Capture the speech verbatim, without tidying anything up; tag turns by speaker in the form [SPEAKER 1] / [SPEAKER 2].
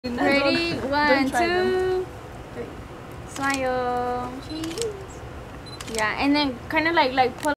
[SPEAKER 1] Ready? One, two, three. Smile. Cheese. Yeah, and then kind of like like pull.